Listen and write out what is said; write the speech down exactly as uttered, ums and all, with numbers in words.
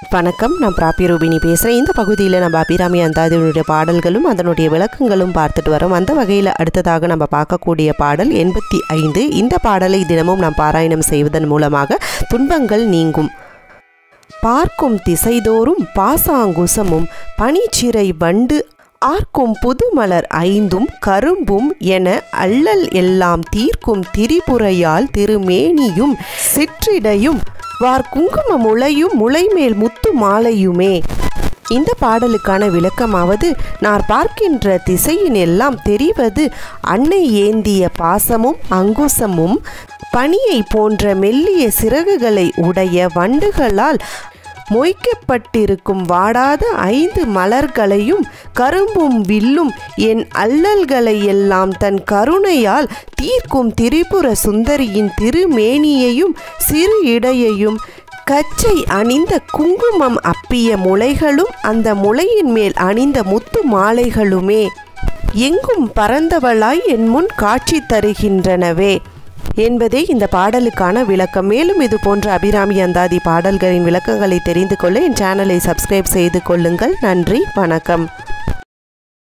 வணக்கம், நான் பிராபிய ரூபினி பேசுகிறேன். இந்த பகுதியில் நம்ம அபிராமி அந்தாதியினுடைய பாடல்களும் அதனுடைய விளக்கங்களும் பார்த்துட்டு வரோம். அந்த வகையில் அடுத்ததாக நம்ம பார்க்கக்கூடிய பாடல் எண்பத்தி ஐந்து. இந்த பாடலை தினமும் நாம் பாராயணம் செய்வதன் மூலமாக துன்பங்கள் நீங்கும். பார்க்கும் திசைதோறும் பாசாங்குசமும் பனிச்சிறை வண்டு ஆர்க்கும் புதுமலர் ஐந்தும் கரும்பும் என அல்லல் எல்லாம் தீர்க்கும் திரிபுரையால் திருமேனியும் சிற்றிடையும் வார் குங்கும முளையும் முளைமேல் முத்து மாலையுமே. இந்த பாடலுக்கான விளக்கமாவது, நான் பார்க்கின்ற திசையின் எல்லாம் தெரிவது அன்னை ஏந்திய பாசமும் அங்குசமும் பனியை போன்ற மெல்லிய சிறகுகளை உடைய வண்டுகளால் மொய்க்கப்பட்டிருக்கும் வாடாத ஐந்து மலர்களையும் கரும்பும் வில்லும் என் அல்லல்களை எல்லாம் தன் கருணையால் தீர்க்கும் திரிபுர சுந்தரியின் திருமேனியையும் சிறு இடையையும் கச்சை அணிந்த குங்குமம் அப்பிய முளைகளும் அந்த முளையின் மேல் அணிந்த முத்து மாலைகளுமே எங்கும் பறந்தவளாய் என் முன் காட்சி தருகின்றனவே என்பதே இந்த பாடலுக்கான விளக்கம். மேலும் இது போன்ற அபிராமி அந்தாதி பாடல்களின் விளக்கங்களை தெரிந்து கொள்ள என் சேனலை சப்ஸ்கிரைப் செய்து கொள்ளுங்கள். நன்றி, வணக்கம்.